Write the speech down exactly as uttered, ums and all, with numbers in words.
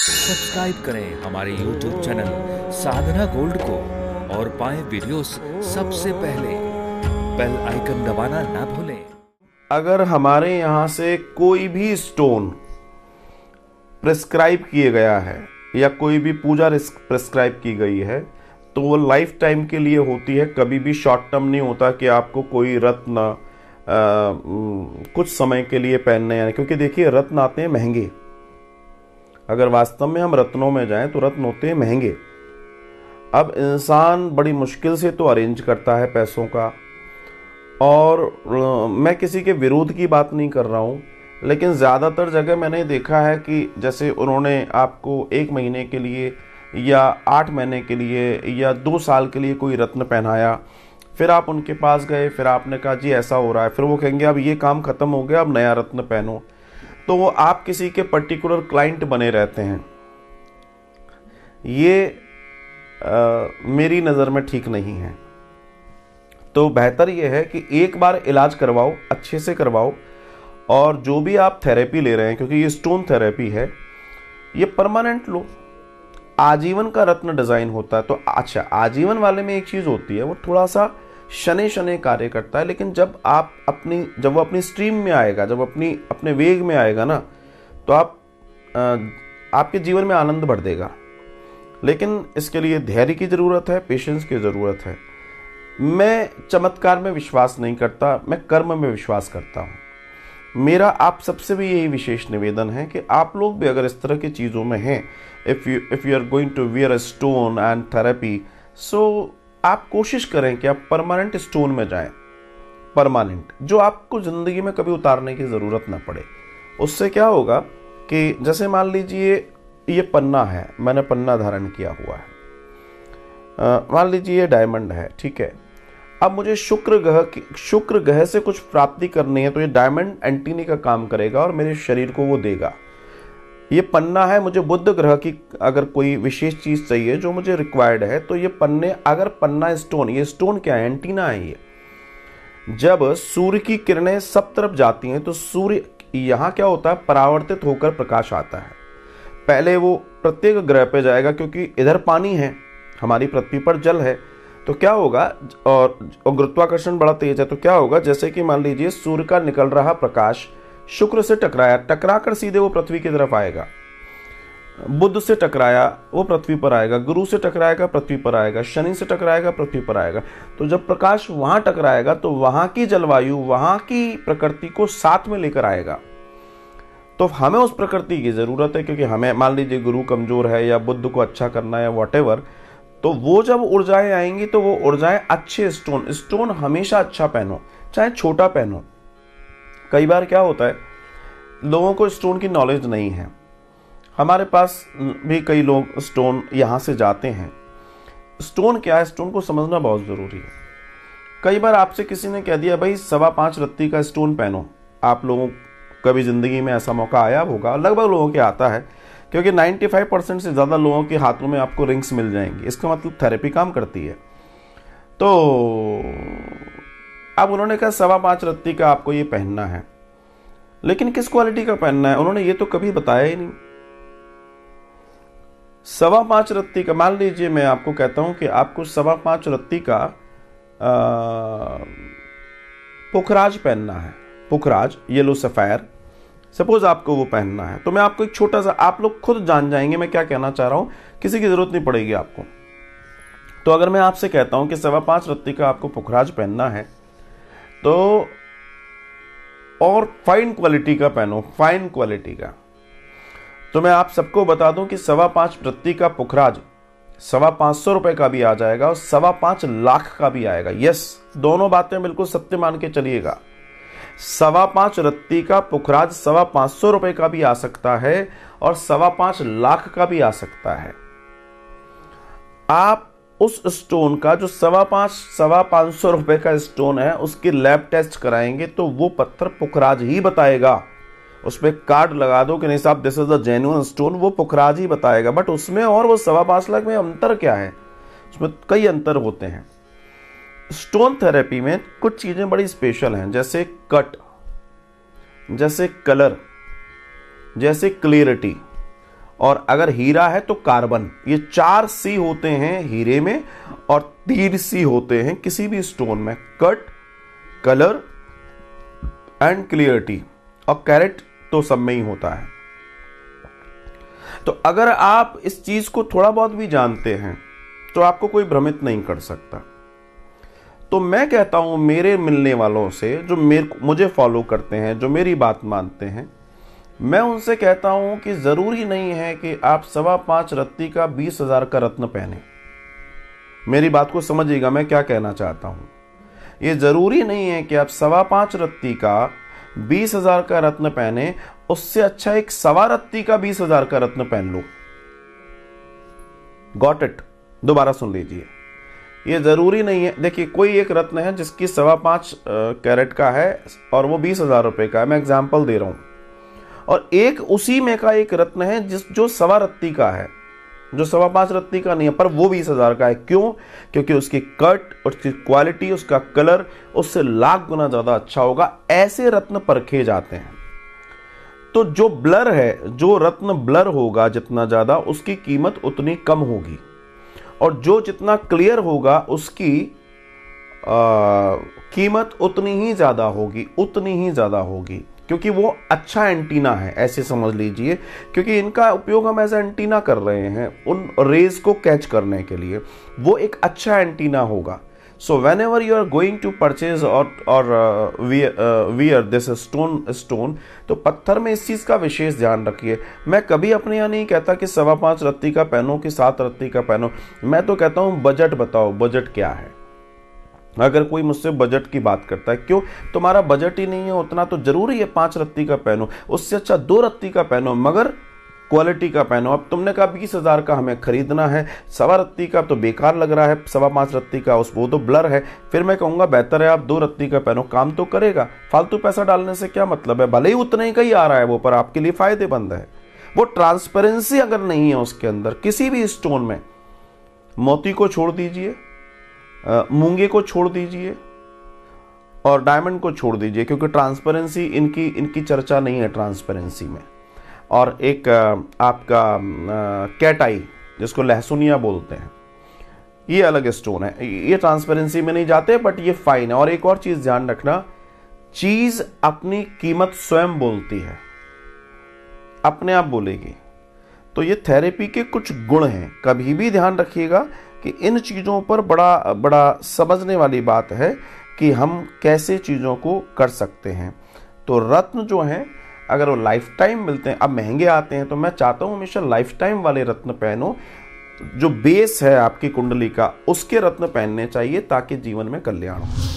Subscribe करें हमारे YouTube channel साधना gold को और पाएं वीडियोस सबसे पहले। बेल आइकन दबाना ना भूलें। अगर हमारे यहाँ से कोई भी स्टोन प्रेस्क्राइब किया गया है या कोई भी पूजा प्रेस्क्राइब की गई है तो वो लाइफ टाइम के लिए होती है, कभी भी शॉर्ट टर्म नहीं होता कि आपको कोई रत्न आ, कुछ समय के लिए पहनने हैं। क्योंकि देखिए, रत्न आते हैं महंगे। अगर वास्तव में हम रत्नों में जाएं तो रत्न होते हैं महंगे। अब इंसान बड़ी मुश्किल से तो अरेंज करता है पैसों का, और मैं किसी के विरोध की बात नहीं कर रहा हूँ, लेकिन ज़्यादातर जगह मैंने देखा है कि जैसे उन्होंने आपको एक महीने के लिए या आठ महीने के लिए या दो साल के लिए कोई रत्न पहनाया, फिर आप उनके पास गए, फिर आपने कहा जी ऐसा हो रहा है, फिर वो कहेंगे अब ये काम ख़त्म हो गया, अब नया रत्न पहनो। तो वो आप किसी के पर्टिकुलर क्लाइंट बने रहते हैं। ये आ, मेरी नज़र में ठीक नहीं है। तो बेहतर ये है कि एक बार इलाज करवाओ, अच्छे से करवाओ, और जो भी आप थेरेपी ले रहे हैं, क्योंकि ये स्टोन थेरेपी है, ये परमानेंट लो। आजीवन का रत्न डिज़ाइन होता है। तो अच्छा, आजीवन वाले में एक चीज़ होती है, वो थोड़ा सा शनि शनि कार्य करता है, लेकिन जब आप अपनी जब वो अपनी स्ट्रीम में आएगा, जब अपनी अपने वेग में आएगा ना, तो आप आ, आपके जीवन में आनंद बढ़ देगा। लेकिन इसके लिए धैर्य की ज़रूरत है, पेशेंस की ज़रूरत है। मैं चमत्कार में विश्वास नहीं करता, मैं कर्म में विश्वास करता हूँ। मेरा आप सबसे भी यही विशेष निवेदन है कि आप लोग भी अगर इस तरह की चीज़ों में हैं, if you if you are going to wear a stone and therapy, so आप कोशिश करें कि आप परमानेंट स्टोन में जाएं, परमानेंट, जो आपको ज़िंदगी में कभी उतारने की ज़रूरत ना पड़े। उससे क्या होगा कि जैसे मान लीजिए ये पन्ना है, मैंने पन्ना धारण किया हुआ है, मान लीजिए ये डायमंड है, ठीक है। अब मुझे शुक्र ग्रह की शुक्र ग्रह से कुछ प्राप्ति करनी है, तो ये डायमंड एंटीनी का काम करेगा और मेरे शरीर को वो देगा। ये पन्ना है, मुझे बुध ग्रह की अगर कोई विशेष चीज़ चाहिए जो मुझे रिक्वायर्ड है, तो ये पन्ने, अगर पन्ना स्टोन, ये स्टोन क्या है, एंटीना है। ये जब सूर्य की किरणें सब तरफ जाती हैं तो सूर्य यहाँ क्या होता है, परावर्तित होकर प्रकाश आता है। पहले वो प्रत्येक ग्रह पे जाएगा, क्योंकि इधर पानी है, हमारी पृथ्वी पर जल है, तो क्या होगा, और, और गुरुत्वाकर्षण बड़ा तेज है, तो क्या होगा, जैसे कि मान लीजिए सूर्य का निकल रहा प्रकाश शुक्र से टकराया, टकराकर सीधे वो पृथ्वी की तरफ आएगा। बुध से टकराया, वो पृथ्वी पर आएगा। गुरु से टकराएगा, पृथ्वी पर आएगा। शनि से टकराएगा, पृथ्वी पर आएगा। तो जब प्रकाश वहां टकराएगा तो वहां की जलवायु, वहां की प्रकृति को साथ में लेकर आएगा। तो हमें उस प्रकृति की जरूरत है, क्योंकि हमें मान लीजिए गुरु कमजोर है या बुध को अच्छा करना है, वॉटेवर, तो वो जब ऊर्जाएं आएंगी तो वो ऊर्जाएं अच्छे स्टोन स्टोन हमेशा अच्छा पहनो, चाहे छोटा पहनो। कई बार क्या होता है, लोगों को स्टोन की नॉलेज नहीं है। हमारे पास भी कई लोग स्टोन यहाँ से जाते हैं। स्टोन क्या है, स्टोन को समझना बहुत ज़रूरी है। कई बार आपसे किसी ने कह दिया भाई सवा पाँच रत्ती का स्टोन पहनो। आप लोगों कभी ज़िंदगी में ऐसा मौका आया होगा, लगभग लोगों के आता है, क्योंकि पचानवे परसेंट से ज़्यादा लोगों के हाथों में आपको रिंग्स मिल जाएंगी। इसका मतलब थेरेपी काम करती है। तो अब उन्होंने कहा सवा पाँच रत्ती का आपको ये पहनना है, लेकिन किस क्वालिटी का पहनना है उन्होंने ये तो कभी बताया ही नहीं। सवा पाँच रत्ती का, मान लीजिए मैं आपको कहता हूं कि आपको सवा पाँच रत्ती का पुखराज पहनना है, पुखराज येलो सफायर, सपोज आपको वो पहनना है, तो मैं आपको एक छोटा सा, आप लोग खुद जान जाएंगे मैं क्या कहना चाह रहा हूं, किसी की जरूरत नहीं पड़ेगी आपको। तो अगर मैं आपसे कहता हूं कि सवा पाँच रत्ती का आपको पुखराज पहनना है, तो और फाइन क्वालिटी का पहनो, फाइन क्वालिटी का, तो मैं आप सबको बता दूं कि सवा पाँच रत्ती का पुखराज सवा पाँच सौ रुपए का भी आ जाएगा और सवा पाँच लाख का भी आएगा। यस, दोनों बातें बिल्कुल सत्य मान के चलिएगा। सवा पाँच रत्ती का पुखराज सवा पाँच सौ रुपए का भी आ सकता है और सवा पाँच लाख का भी आ सकता है। आप उस स्टोन का जो सवा पाँच सवा पाँच सौ रुपए का स्टोन है, उसकी लैब टेस्ट कराएंगे तो वो पत्थर पुखराज ही बताएगा। उस पर कार्ड लगा दो कि नहीं साहब this is the genuine stone, वो पुखराज ही बताएगा। बट उसमें और वो सवा पाँच लाख में अंतर क्या है, उसमें कई अंतर होते हैं। स्टोन थेरेपी में कुछ चीजें बड़ी स्पेशल हैं, जैसे कट, जैसे कलर, जैसे क्लियरिटी, और अगर हीरा है तो कार्बन। ये चार सी होते हैं हीरे में और तीन सी होते हैं किसी भी स्टोन में, कट, कलर एंड क्लियरिटी, और कैरेट तो सब में ही होता है। तो अगर आप इस चीज को थोड़ा बहुत भी जानते हैं तो आपको कोई भ्रमित नहीं कर सकता। तो मैं कहता हूं मेरे मिलने वालों से, जो मेरे मुझे फॉलो करते हैं, जो मेरी बात मानते हैं, मैं उनसे कहता हूं कि जरूरी नहीं है कि आप सवा पांच रत्ती का बीस हजार का रत्न पहने। मेरी बात को समझिएगा मैं क्या कहना चाहता हूं। ये जरूरी नहीं है कि आप सवा पांच रत्ती का बीस हजार का रत्न पहने, उससे अच्छा एक सवा रत्ती का बीस हजार का रत्न पहन लो। Got it? दोबारा सुन लीजिए। ये जरूरी नहीं है, देखिए कोई एक रत्न है जिसकी सवा पांच कैरेट का है और वो बीस हजार रुपए का है, मैं एग्जाम्पल दे रहा हूं, और एक उसी में का एक रत्न है जिस जो सवा रत्ती का है, जो सवा पांच रत्ती का नहीं है, पर वो बीस हजार का है। क्यों? क्योंकि उसकी कट, उसकी क्वालिटी, उसका कलर उससे लाख गुना ज्यादा अच्छा होगा। ऐसे रत्न परखे जाते हैं। तो जो ब्लर है, जो रत्न ब्लर होगा जितना ज्यादा, उसकी कीमत उतनी कम होगी, और जो जितना क्लियर होगा उसकी कीमत उतनी ही ज्यादा होगी, उतनी ही ज्यादा होगी, क्योंकि वो अच्छा एंटीना है, ऐसे समझ लीजिए। क्योंकि इनका उपयोग हम एज एंटीना कर रहे हैं उन रेज को कैच करने के लिए, वो एक अच्छा एंटीना होगा। So whenever you are going to purchase और और वियर दिस स्टोन स्टोन तो पत्थर में इस चीज का विशेष ध्यान रखिए। मैं कभी अपने यहाँ नहीं कहता कि सवा पांच रत्ती का पहनो कि सात रत्ती का पहनो, मैं तो कहता हूं बजट बताओ, बजट क्या है। अगर कोई मुझसे बजट की बात करता है, क्यों? तुम्हारा बजट ही नहीं है उतना, तो जरूरी है पांच रत्ती का पहनो, उससे अच्छा दो रत्ती का पहनो, मगर क्वालिटी का पहनो। अब तुमने कहा बीस हजार का हमें खरीदना है, सवा रत्ती का तो बेकार लग रहा है, सवा पांच रत्ती का उस वो तो ब्लर है, फिर मैं कहूंगा बेहतर है आप दो रत्ती का पहनो, काम तो करेगा। फालतू पैसा डालने से क्या मतलब है? भले ही उतने का ही आ रहा है वो, पर आपके लिए फायदेमंद है। वो ट्रांसपेरेंसी अगर नहीं है उसके अंदर, किसी भी स्टोन में, मोती को छोड़ दीजिए, मूंगे को छोड़ दीजिए और डायमंड को छोड़ दीजिए, क्योंकि ट्रांसपेरेंसी इनकी इनकी चर्चा नहीं है ट्रांसपेरेंसी में। और एक आपका कैट आई, जिसको लहसुनिया बोलते हैं, ये अलग स्टोन है, ये ट्रांसपेरेंसी में नहीं जाते, बट ये फाइन है। और एक और चीज ध्यान रखना, चीज अपनी कीमत स्वयं बोलती है, अपने आप बोलेगी। तो ये थेरेपी के कुछ गुण हैं, कभी भी ध्यान रखिएगा कि इन चीजों पर बड़ा बड़ा समझने वाली बात है कि हम कैसे चीजों को कर सकते हैं। तो रत्न जो हैं, अगर वो लाइफ टाइम मिलते हैं, अब महंगे आते हैं, तो मैं चाहता हूं हमेशा लाइफ टाइम वाले रत्न पहनो। जो बेस है आपकी कुंडली का, उसके रत्न पहनने चाहिए, ताकि जीवन में कल्याण हो।